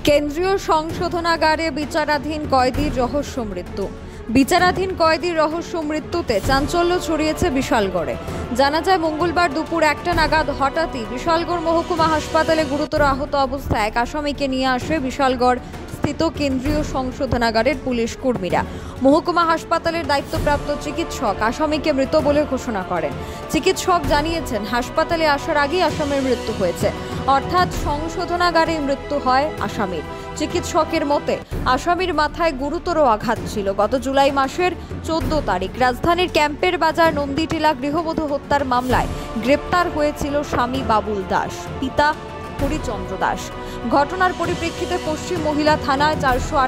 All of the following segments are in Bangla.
কেন্দ্রীয় সংশোধনাগারে বিচারাধীন কয়েদির রহস্য মৃত্যু। বিচারাধীন কয়েদির রহস্য মৃত্যুতে চাঞ্চল্য ছড়িয়েছে বিশালগড়ে। জানা যায় মঙ্গলবার দুপুর 1টা নাগাদ হঠাৎই বিশালগড় মহকুমা হাসপাতালে গুরুতর আহত অবস্থায় এক আসামিকে নিয়ে আসে বিশালগড় স্থিত কেন্দ্রীয় সংশোধনাগারের পুলিশ কর্মীরা। মহকুমা হাসপাতালের দায়িত্বপ্রাপ্ত চিকিৎসক আসামিকে মৃত বলে ঘোষণা করেন। চিকিৎসক জানিয়েছেন, হাসপাতালে আসার আগেই আসামির মৃত্যু হয়েছে, অর্থাৎ সংশোধনাগারে মৃত্যু হয় আসামির। চিকিৎসকের মতে আসামির মাথায় গুরুতর আঘাত ছিল। গত জুলাই মাসের 14 তারিখ রাজধানীর ক্যাম্পের বাজার নন্দীটিলা গৃহবধূ হত্যার মামলায় গ্রেপ্তার হয়েছিল স্বামী বাবুল দাস, পিতা হরিচন্দ্র দাস। ঘটনার পরিপ্রেক্ষিতে পশ্চিম মহিলা থানায়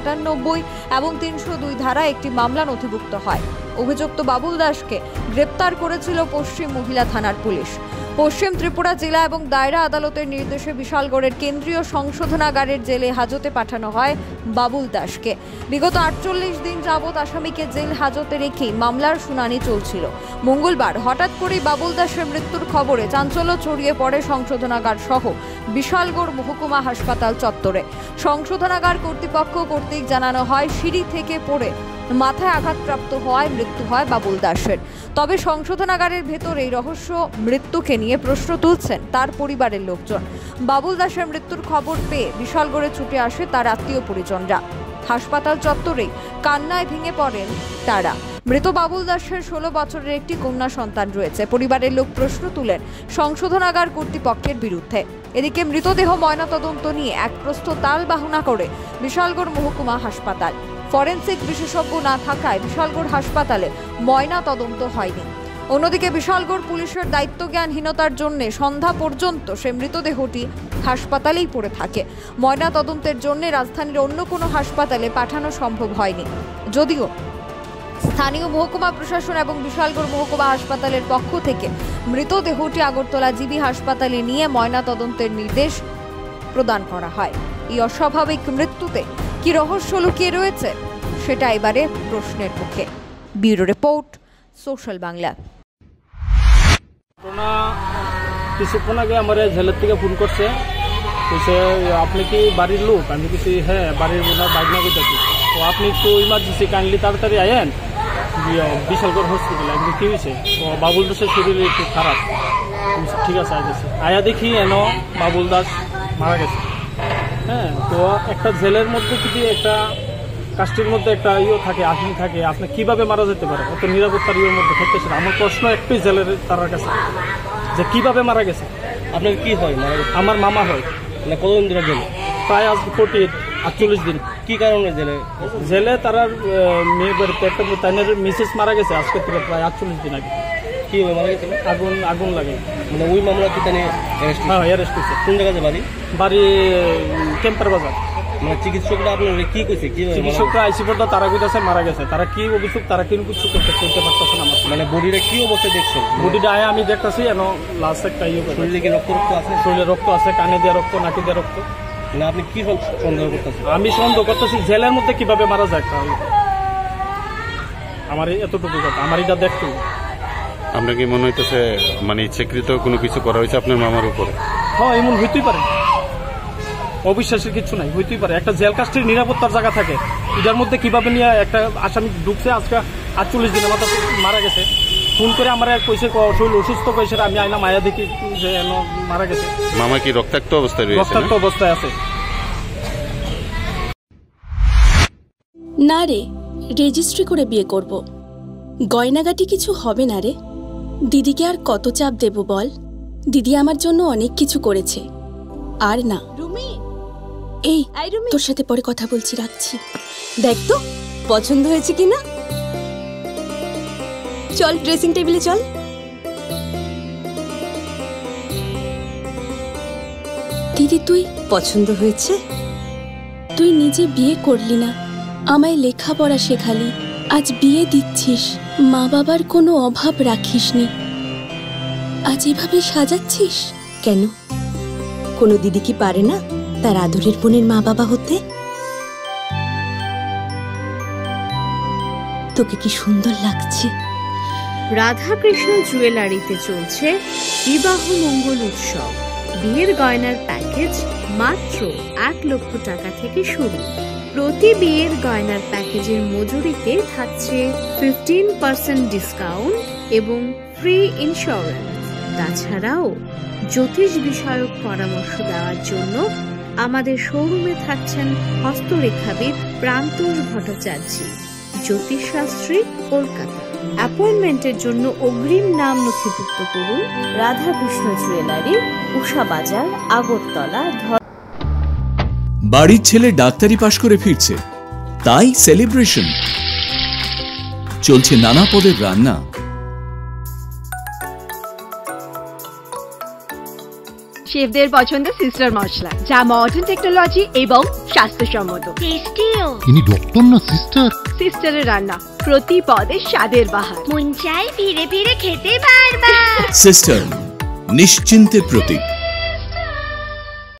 498 এবং 302 ধারায় একটি মামলা নথিভুক্ত হয়। অভিযুক্ত বাবুল দাসকে গ্রেপ্তার করেছিল পশ্চিম মহিলা থানার পুলিশ। পশ্চিম ত্রিপুরা জেলা এবং দায়রা আদালতের নির্দেশে বিশালগড়ের কেন্দ্রীয় সংশোধনাগারের জেলে হাজতে পাঠানো হয় বাবুল দাসকে। বিগত 48 দিন যাবৎ আসামিকে জেল হাজতে রেখেই মামলার শুনানি চলছিল। মঙ্গলবার হঠাৎ করেই বাবুল দাসের মৃত্যুর খবরে চাঞ্চল্য ছড়িয়ে পড়ে সংশোধনাগার সহ বিশালগড় মহকুমা হাসপাতাল চত্বরে। সংশোধনাগার কর্তৃপক্ষ কর্তৃক জানানো হয়, সিঁড়ি থেকে পড়ে মাথায় আঘাতপ্রাপ্ত হওয়ায় মৃত্যু হয় বাবুল দাসের। তবে সংশোধনাগারের ভেতরে এই রহস্য মৃত্যুকে নিয়ে প্রশ্ন তুলছেন তার পরিবারের লোকজন। বাবুল দাসের মৃত্যুর খবর পেয়ে বিশালগড়ে ছুটে আসে তার আত্মীয় পরিজনরা। হাসপাতাল চত্বরেই কান্নায় ভেঙে পড়েন তারা। মৃত বাবুল দাসের 16 বছরের একটি কন্যা সন্তান রয়েছে। পরিবারের লোক প্রশ্ন তুলেন সংশোধনাগার কর্তৃপক্ষের বিরুদ্ধে। এদিকে মৃতদেহ ময়নাতদন্ত নিয়ে এক প্রস্থ তাল বাহনা করে বিশালগড় মহকুমা হাসপাতাল। ফরেনসিক বিশেষজ্ঞ না থাকায় বিশালগড় হাসপাতালে ময়না তদন্ত হয়নি। অন্যদিকে বিশালগড় পুলিশের দায়িত্বজ্ঞানহীনতার জন্য সন্ধ্যা পর্যন্ত সে মৃতদেহটি হাসপাতালেই পড়ে থাকে। ময়না তদন্তের জন্য রাজধানীর অন্য কোনো হাসপাতালে পাঠানো সম্ভব হয়নি। যদিও স্থানীয় মহকুমা প্রশাসন এবং বিশালগড় মহকুমা হাসপাতালের পক্ষ থেকে মৃতদেহটি আগরতলা জিবি হাসপাতালে নিয়ে ময়না তদন্তের নির্দেশ প্রদান করা হয়। এই অস্বাভাবিক মৃত্যুতে কি রহস্য লুকিয়ে রয়েছে সেটা এবারে প্রশ্নের মুখে। Bureau report, social Bangla. কিছুক্ষণ আগে আমার জেলের থেকে ফোন করছে, বলছে আপনি কি বাড়ির লোক? আমি কিছু হ্যাঁ বাড়ির ওনার বাইকনা করতেছি, তো আপনি একটু ইমার্জেন্সি কাইন্ডলি তাড়াতাড়ি আয়েন বিশালগড় হসপিটালে। আমি কি হয়েছে? তো বাবুল দাসের শরীর একটু খারাপ। ঠিক আছে আইতেছি। আয়া দেখি এন বাবুল দাস মারা গেছে। হ্যাঁ, তো একটা জেলের মধ্যে যদি একটা কাস্টির মধ্যে একটা থাকে, আসামি থাকে, আপনি কিভাবে মারা যেতে পারে? অত নিরাপত্তার মধ্যে থাকতেছে। আমার প্রশ্ন একটাই জেলের তার কাছে, যে কিভাবে মারা গেছে। আপনার কি হয়? আমার মামা হয়। মানে কতদিন ধরে জেলে? প্রায় আজ 48 দিন। কি কারণে জেলে? জেলে তার মেয়ে বাড়িতে একটা তাইনের মিসেস মারা গেছে আজকে থেকে প্রায় 48 দিন আগে। কি মারা গেছে? আগুন লাগে। মানে ওই মামলা কি তাই অ্যারেস্ট হয়েছে। কোন জায়গাতে বাড়ি? বাড়ি ক্যাম্পের বাজার। মানে চিকিৎসকরা আপনার কি কইছে? চিকিৎসকরা আইসি পর্দা তারা কইতাছে মারা গেছে। তারা কি অভিযোগ, তারা কি কিছু করতে পারতেছে না। মানে বডিটা কি অবস্থায় দেখছেন? বডিটা আয় আমি দেখতেছি এন লাস্ট একটা শরীরে কি রক্ত আছে? শরীরে রক্ত আছে, কানে দিয়ে রক্ত, নাকি দিয়ে রক্ত। মানে আপনি কি সন্দেহ করতেছেন? আমি সন্দেহ করতেছি জেলের মধ্যে কিভাবে মারা যায়। আমার এতটুকু কথা, আমার এটা দেখতে। আপনার কি মনে হইতেছে মানে ইচ্ছাকৃত কোনো কিছু করা হয়েছে আপনার মামার উপরে? হ্যাঁ, এমন হইতেই পারে। অবিশ্বাসের কিছু নাই, হইতেই পারে। একটা জেল কাস্টের নিরাপত্তার জায়গা থাকে, এটার মধ্যে কিভাবে নিয়ে একটা আসামি ঢুকছে আজকে 48 দিনের মাথা মারা গেছে। ফোন করে আমার কইছে শরীর অসুস্থ কইছে, আমি আইনা মায়া দেখি যে মারা গেছে। মামা কি রক্তাক্ত অবস্থায় রয়েছে? রক্তাক্ত অবস্থায় আছে। না রে, রেজিস্ট্রি করে বিয়ে করব। গয়নাগাটি কিছু হবে না রে। দিদিকে আর কত চাপ দেব বল? দিদি আমার জন্য অনেক কিছু করেছে। আর না, এই তোর সাথে পরে কথা বলছি, রাখছি। দেখ তো পছন্দ হয়েছে কিনা। চল ড্রেসিং টেবিলে চল। দিদি তুই পছন্দ হয়েছে? তুই নিজে বিয়ে করলি না, আমায় লেখাপড়া শেখালি, আজ বিয়ে দিচ্ছিস, মা বাবার কোনো অভাব রাখিসনি, আজ এভাবে সাজাচ্ছিস কেন? কোনো দিদি কি পারে না তার আদরের বোনের মা বাবা হতে? তোকে কি সুন্দর লাগছে। রাধাকৃষ্ণ জুয়েলারিতে চলছে বিবাহ মঙ্গল উৎসব। বিয়ের গয়নার প্যাকেজ মাত্র 1 লক্ষ টাকা থেকে শুরু। প্রতি বিয়ের গয়নার প্যাকেজের মজুরিতে থাকছে 15% ডিসকাউন্ট এবং ফ্রি ইন্স্যুরেন্স। তাছাড়াও জ্যোতিষ বিষয়ক পরামর্শ দেওয়ার জন্য আমাদের শোরুমে থাকছেন হস্তরেখাবিদ প্রান্তোষ ভট্টাচার্য, জ্যোতিষশাস্ত্রী, কলকাতা। অ্যাপয়েন্টমেন্টের জন্য অগ্রিম নাম নথিভুক্ত করুন রাধাকৃষ্ণ জুয়েলারি, উষা বাজার, আগরতলা। বাড়ির ছেলে ডাক্তারি পাশ করে ফিরছে, তাই সেলিব্রেশন চলছে। নানা পদের রান্না, শেফদের পছন্দ সিস্টার মশলা, যা মডার্ন টেকনোলজি এবং স্বাস্থ্যসম্মত। ইনি ডক্টর না সিস্টার? সিস্টারের রান্না প্রতি পদে স্বাদের বাহার, মন চাই ফিরে ফিরে খেতে বারবার। সিস্টার নিশ্চিন্তের প্রতীক।